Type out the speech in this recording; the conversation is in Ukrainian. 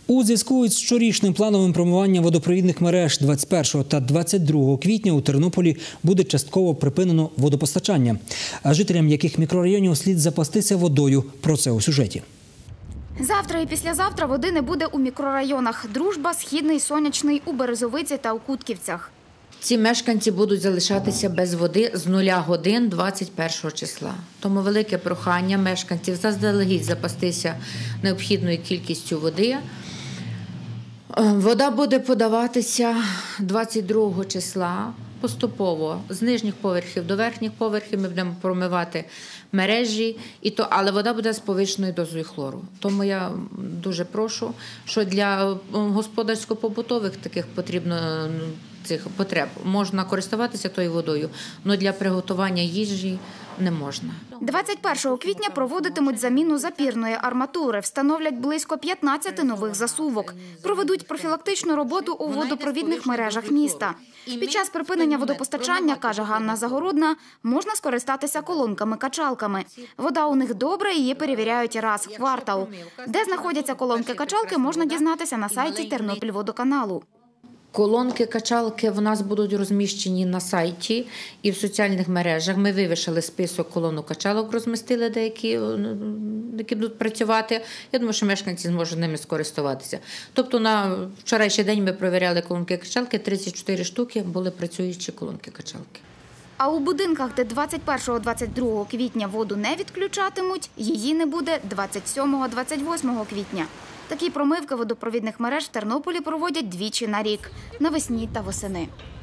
У зв'язку із щорічним плановим промиванням водопровідних мереж 21 та 22 квітня у Тернополі буде частково припинено водопостачання. А жителям яких мікрорайонів слід запастися водою – про це у сюжеті. Завтра і післязавтра води не буде у мікрорайонах Дружба, Східний, Сонячний, у Березовиці та у Кутківцях. Ці мешканці будуть залишатися без води з 0 годин 21 числа. Тому велике прохання мешканців заздалегідь запастися необхідною кількістю води. Вода буде подаватися 22 числа поступово з нижніх поверхів до верхніх поверхів. Ми будемо промивати мережі, але вода буде з повищеною дозою хлору. Тому я дуже прошу, що для господарсько-побутових таких потреб можна користуватися тою водою, але для приготування їжі не можна. 21 квітня проводитимуть заміну запірної арматури, встановлять близько 15 нових засувок. Проведуть профілактичну роботу у водопровідних мережах міста. Під час припинення водопостачання, каже Ганна Загородна, можна скористатися колонками-качалками. Вода у них добра, її перевіряють раз в квартал. Де знаходяться колонки-качалки, можна дізнатися на сайті Тернопільводоканалу. Колонки-качалки в нас будуть розміщені на сайті і в соціальних мережах. Ми вивішали список колонок-качалок, розмістили деякі, які будуть працювати. Я думаю, що мешканці зможуть ними скористуватися. Тобто на вчорашній день ми перевіряли колонки-качалки, 34 штуки були працюючі колонки-качалки. А у будинках, де 21-22 квітня воду не відключатимуть, її не буде 27-28 квітня. Такі промивки водопровідних мереж в Тернополі проводять двічі на рік – навесні та восени.